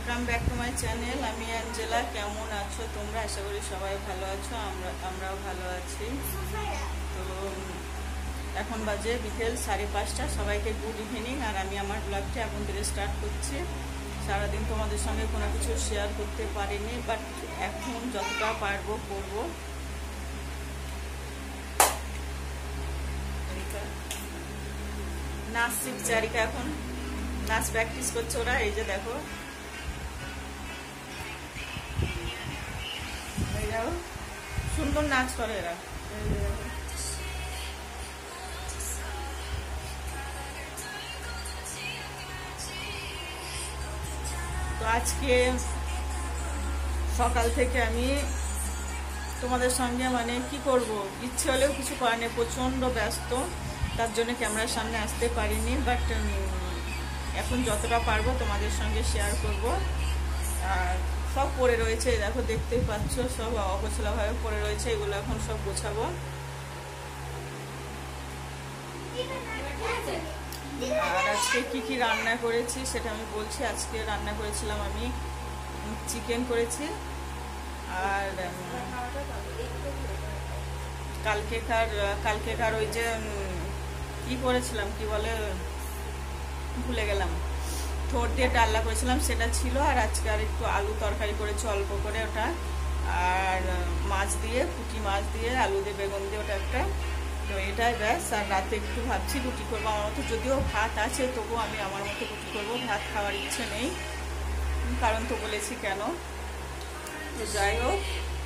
Welcome back to my channel. আমি Angela. কেমন আছো তোমরা? আশা করি সবাই ভালো আছো, আমরাও ভালো আছি। তো এখন বাজে বিকেল 5:30। সবাইকে গুড ইভিনিং। আর আমি আমার ব্লগটা এখন থেকে স্টার্ট করছি। সারাদিন তোমাদের সঙ্গে কোনো কিছু শেয়ার করতে পারিনি, বাট এখন যতটা পারবো করবো। নাচ শিখছে আরিকা, এখন নাচ প্র্যাকটিস করছে ওরা। এই যে দেখো, সুন্দর নাচ করে এরা। তো আজকে সকাল থেকে আমি তোমাদের সঙ্গে কি করব, ইচ্ছে হলেও কিছু করার নেই, প্রচণ্ড ব্যস্ত, তার জন্য ক্যামেরার সামনে আসতে পারিনি। বাট এখন যতটা পারবো তোমাদের সঙ্গে শেয়ার করব। আর সব পড়ে রয়েছে, দেখো দেখতেই পাচ্ছ, সব অগোছালোভাবে পড়ে রয়েছে। এগুলো এখন সব গোছাবো। আর আজকে কি রান্না করেছি সেটা আমি বলছি। আজকে রান্না করেছিলাম আমি চিকেন করেছি, আর কালকেকার ওই যে কি করেছিলাম, কি বলে ভুলে গেলাম, ঠোঁট দিয়ে ডাল্লা করেছিলাম, সেটা ছিল। আর আজকে আর একটু আলু তরকারি করেছি অল্প করে, ওটা। আর মাছ দিয়ে, পুঁটি মাছ দিয়ে, আলু দিয়ে, বেগুন দিয়ে, ওটা একটা। তো এটাই ব্যাস। আর রাতে একটু ভাবছি রুটি করবো আমার মতো, যদিও ভাত আছে তবুও আমি আমার মতো রুটি করবো। ভাত খাওয়ার ইচ্ছে নেই, কারণ তো বলেছি কেন। তো যাই হোক,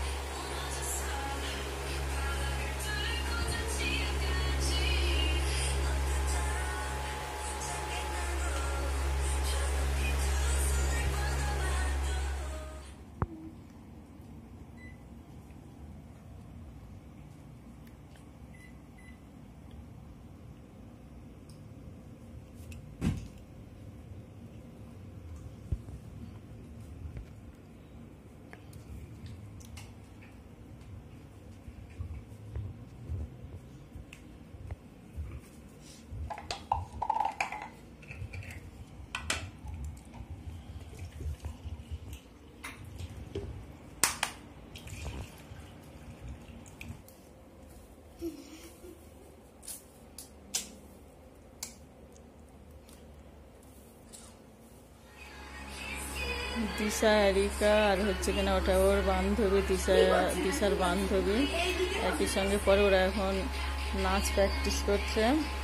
দিশা, এরিকা, আর হচ্ছে কিনা ওটা ওর বান্ধবী, দিশার বান্ধবী একই সঙ্গে পরে। ওরা এখন নাচ প্র্যাকটিস করছে।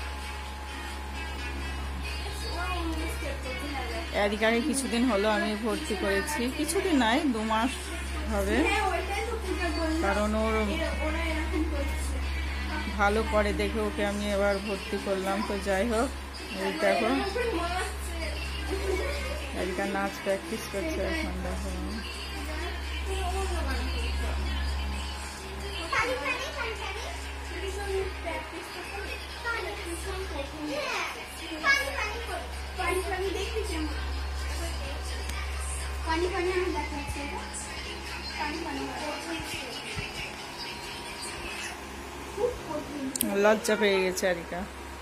এরিকাকে কিছুদিন হলো আমি ভর্তি করেছি, কিছুদিন নাই, 2 মাস হবে, কারণ ওর ভালো করে দেখে ওকে আমি এবার ভর্তি করলাম। তো যাই হোক, এই দেখো এরিকা নাচ প্র্যাকটিস করছে এখন। দেখো লজ্জা পেয়ে গেছে এরিকা।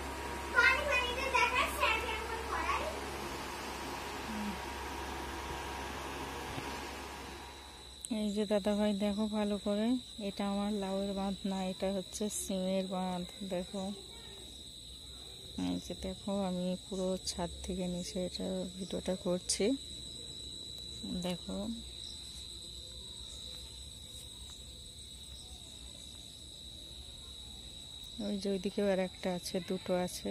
এই যে দাদা ভাই দেখো ভালো করে, এটা আমার লাউয়ের বাঁধ না, এটা হচ্ছে সিমের বাঁধ। দেখো এই যে দেখো, আমি পুরো ছাদ থেকে নিচে এটা ভিডিওটা করছি। দেখো ওই যে ওইদিকেও আর একটা আছে, দুটো আছে।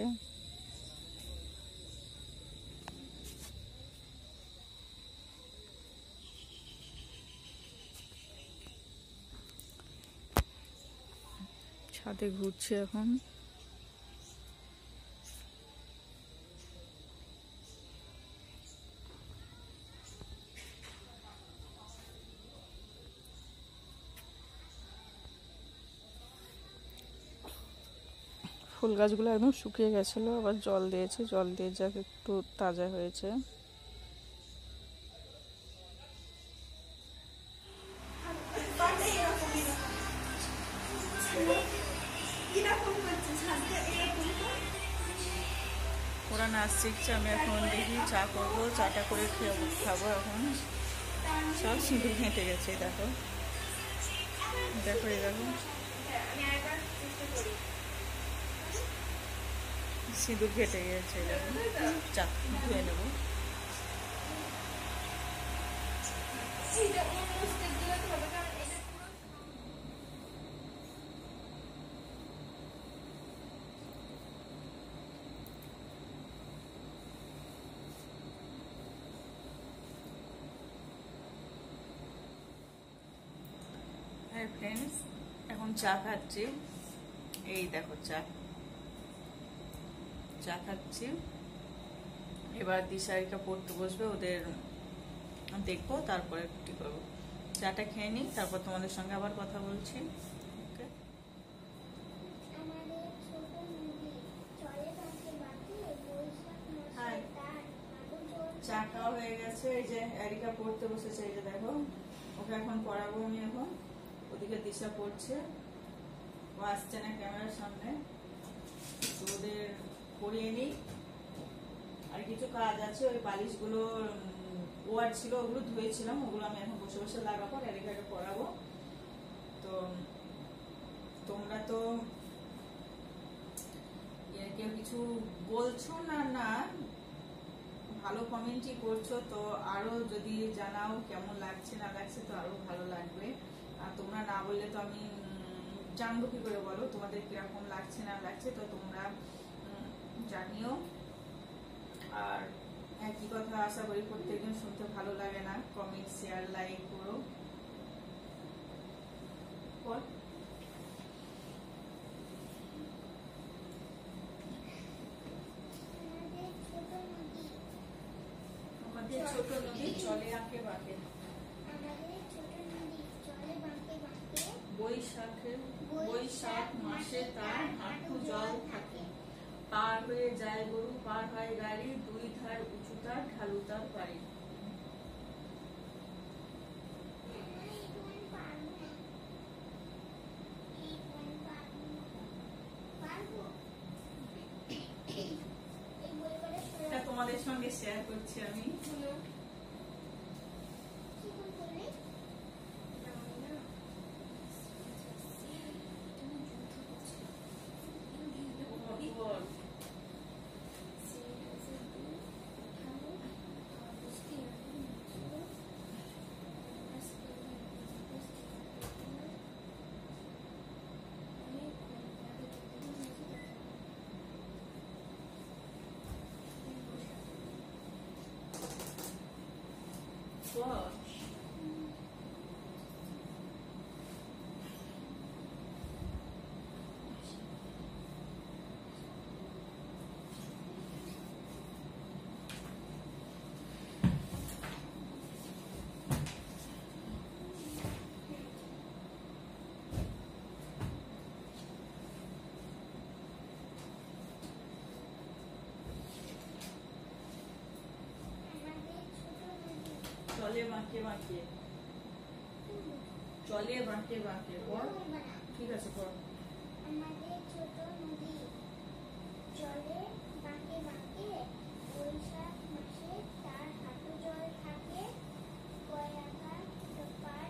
ছাদে ঘুরছি এখন। ফুল গাছগুলো একদম শুকিয়ে গেছিলো, আবার জল দিয়েছে, জল দিয়ে যাক একটু তাজা হয়েছে। ওরা নাচ শিখছে, আমি এখন দেখি চা করবো, চাটা করে খাবো। এখন সব সিঁদুর ঘেঁটে গেছে, দেখো দেখো এই দেখো সিঁদুর ঘেঁটে গেছে, দেখো চা ধুয়ে নেবো। হ্যাঁ ফ্রেন্ডস, এখন চা খাচ্ছি। এই দেখো চা খাচ্ছি। এবার দিশারিকা পড়তে বসবে, ওদের দেখবো, তারপরে রুটি করবো। চাটা খেয়ে নিই, তারপর তোমাদের সঙ্গে আবার কথা বলছি। ওকে, চা খাওয়া হয়ে গেছে। এই যে এরিকা পড়তে বসেছে, এই যে দেখো ওকে এখন পড়াবো আমি। এখন ওদিকে দিশা পড়ছে, ও আসছে না ক্যামেরার সামনে, তো ওদের পড়িয়ে নিই। আর কিছু কাজ আছে, ওই বালিশগুলো ওয়ার ছিল, ওগুলো ধুয়েছিলাম, ওগুলো আমি এখন বসে বসে লাগাবো, এরিকাকে পড়াবো। তো তোমরা তো কেউ কিছু বলছো না, না ভালো কমেন্টই করছো, তো আরো যদি জানাও কেমন লাগছে না লাগছে, তো আরো ভালো লাগবে। আর তোমরা না বললে তো আমি জানবো কি করে, বলো তোমাদের কিরকম লাগছে না লাগছে, তো তোমরা জানিও। আর একই কথা আশা করি প্রত্যেকদিন শুনতে ভালো লাগে না, কমেন্ট শেয়ার লাইক করো। আমাদের ছোট নদী চলে আঁকে বাঁকে, বৈশাখ মাসে তার হাঁটু জল থাকে, পার হয়ে যায় গরু, পার হয় গাড়ি, দুই ধার উঁচু তার, ঢালু তার বাড়ি। তোমাদের সঙ্গে শেয়ার করছি আমি। চলে বাঁকে বাঁকে, চলে বাঁকে বাঁকে, পড় ঠিক আছে পড়। আমাদের ছোট নদী চলে বাঁকে বাঁকে, বৈশাখ মাসে তার হাঁটু জল থাকে, কয়াকা পার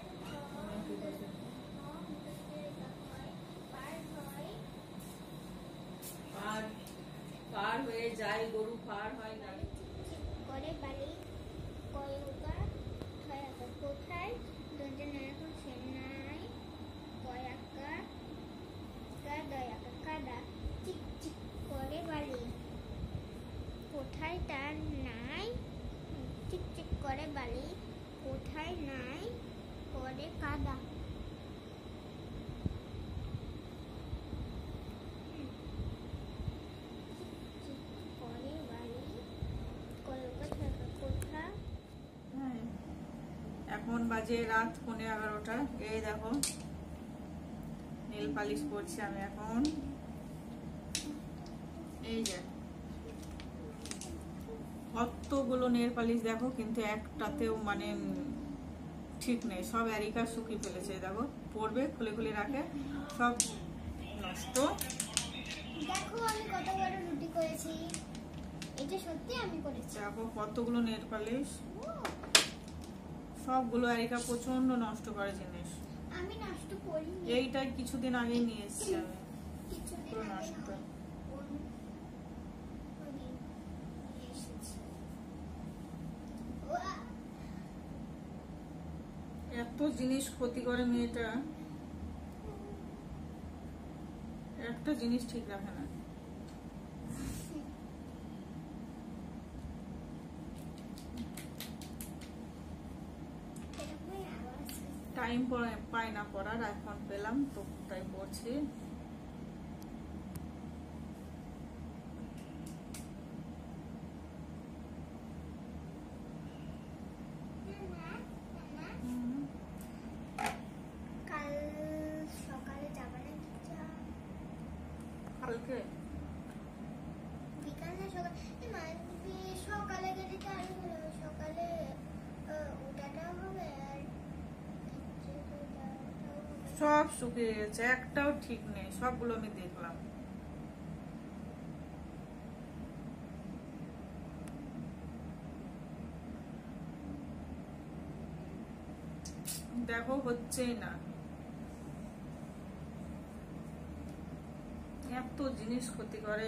পার হয়ে যায় গরু, পার হয় গাড়ি, করে বালি কয়কা ঠয়াকা কোথায় দুজন এখন সে নাই, কয়াকা দয়াকা কাদা চিক চিক করে বালি, কোথায় তার নাই, চিক চিক করে বালি, কোথায় নাই করে কাদা। এখন বাজে রাত 11:15। এই দেখো নেল পালিশ করছি আমি এখন। এই যে কতগুলো নেল পালিশ দেখো, কিন্তু একটাতেও মানে ঠিক নেই, সব এরিকা শুকিয়ে ফেলেছে। দেখো পড়বে, খুলে খুলে রাখে, সব নষ্ট। দেখো আমি কত বড় রুটি করেছি, সত্যি আমি করেছি। দেখো কতগুলো নেট পালিশ, সবগুলো এরিকা প্রচন্ড নষ্ট করে জিনিস। আমি নষ্ট করিনি। এইটাই কিছুদিন আগেই নিয়ে এসেছি আমি, কিছুদিন পুরো আগে নষ্ট। নয়, ওদিন নিয়ে এসেছি। ওয়া! এত জিনিস ক্ষতি করে মেয়েটা, একটা জিনিস ঠিক রাখে না। এরকমই আওয়াজ। টাইম পাই না পড়ার, এখন পেলাম তো তাই পড়ছি। হুম, কাল সকালে যাবে না কি যা? কালকে বিকাল না সকাল? এ মা, সকালে গেলে তো আরো ভালো হবে। সকালে ওটাটাও হবে আর যাওয়াটাও হবে। সব শুকিয়ে গেছে, একটাও ঠিক নেই, সবগুলো আমি দেখলাম। দেখো হচ্ছেই না, এত জিনিস ক্ষতি করে।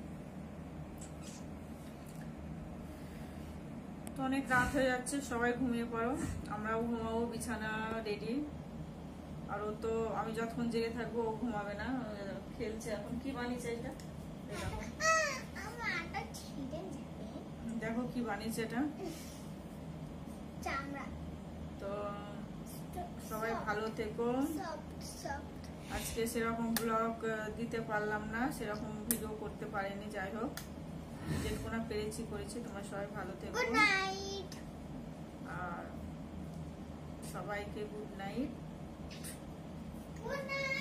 তো অনেক রাত হয়ে যাচ্ছে, সবাই ঘুমিয়ে পড়ো, আমরাও ঘুমাবো, বিছানা রেডি। আর ও তো, আমি যতক্ষণ জেগে থাকবো ও ঘুমাবে না, ও খেলছে এখন। কি বানিয়েছে এটা? এই দেখো, আমার আটা ছিঁড়ে যাবে। দেখো কি বানিয়েছে এটা। চামড়া। তো সবাই ভালো থেকো। Soft soft. আজকে সেরকম ব্লগ দিতে পারলাম না, সেরকম ভিডিও করতে পারিনি, যাই হোক যেটুকুনা পেরেছি করেছি। তোমরা সবাই ভালো থেকো, গুড নাইট। আর সবাইকে গুড নাইট। Good night.